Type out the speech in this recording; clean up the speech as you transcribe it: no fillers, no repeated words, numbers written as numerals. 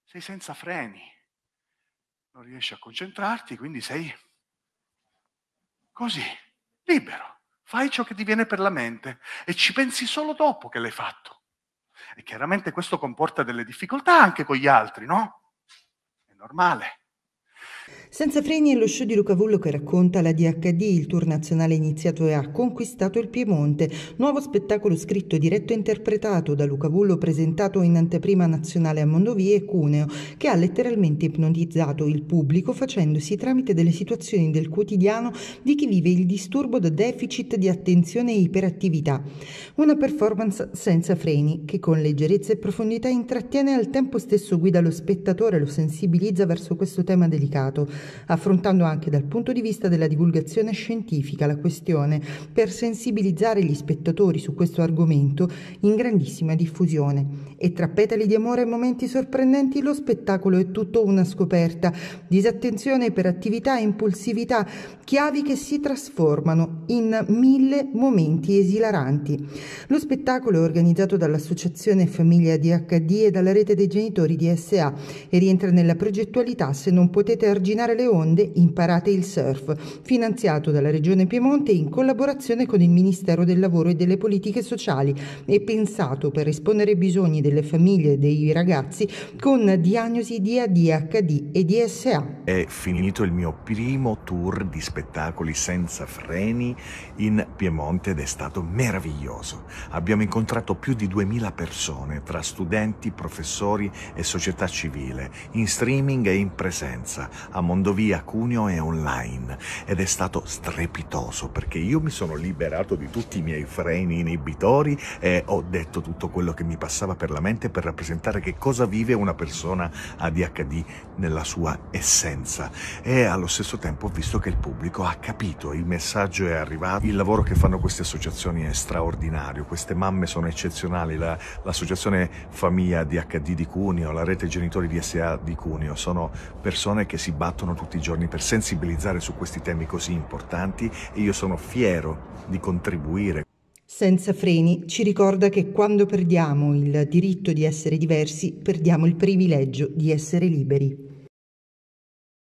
sei senza freni, non riesci a concentrarti, quindi sei così, libero. Fai ciò che ti viene per la mente e ci pensi solo dopo che l'hai fatto. E chiaramente questo comporta delle difficoltà anche con gli altri, no? È normale. Senza freni è lo show di Luca Vullo che racconta l'ADHD, il tour nazionale iniziato e ha conquistato il Piemonte. Nuovo spettacolo scritto, diretto e interpretato da Luca Vullo, presentato in anteprima nazionale a Mondovì e Cuneo, che ha letteralmente ipnotizzato il pubblico facendosi tramite delle situazioni del quotidiano di chi vive il disturbo da deficit di attenzione e iperattività. Una performance senza freni che con leggerezza e profondità intrattiene e al tempo stesso guida lo spettatore, lo sensibilizza verso questo tema delicato, affrontando anche dal punto di vista della divulgazione scientifica la questione per sensibilizzare gli spettatori su questo argomento in grandissima diffusione. E tra petali di amore e momenti sorprendenti lo spettacolo è tutto una scoperta, disattenzione, iperattività, impulsività, chiavi che si trasformano in 1000 momenti esilaranti. Lo spettacolo è organizzato dall'Associazione Famiglia ADHD e dalla rete dei genitori di SA e rientra nella progettualità Se non potete arginare le onde, imparate il surf, finanziato dalla Regione Piemonte in collaborazione con il Ministero del Lavoro e delle Politiche Sociali e pensato per rispondere ai bisogni delle famiglie e dei ragazzi con diagnosi di ADHD e di SA. È finito il mio primo tour di spettacoli senza freni in Piemonte ed è stato meraviglioso. Abbiamo incontrato più di 2000 persone tra studenti, professori e società civile, in streaming e in presenza, a Mondovì, a Cuneo e online. Ed è stato strepitoso perché io mi sono liberato di tutti i miei freni inibitori e ho detto tutto quello che mi passava per la mente per rappresentare che cosa vive una persona ADHD nella sua essenza. E allo stesso tempo ho visto che il pubblico ha capito, il messaggio è arrivato, il lavoro che fanno queste associazioni è straordinario, queste mamme sono eccezionali, l'associazione Famiglia ADHD di Cuneo, la rete genitori di SA di Cuneo, sono persone che si battono tutti i giorni per sensibilizzare su questi temi così importanti e io sono fiero di contribuire. Senza freni ci ricorda che quando perdiamo il diritto di essere diversi, perdiamo il privilegio di essere liberi.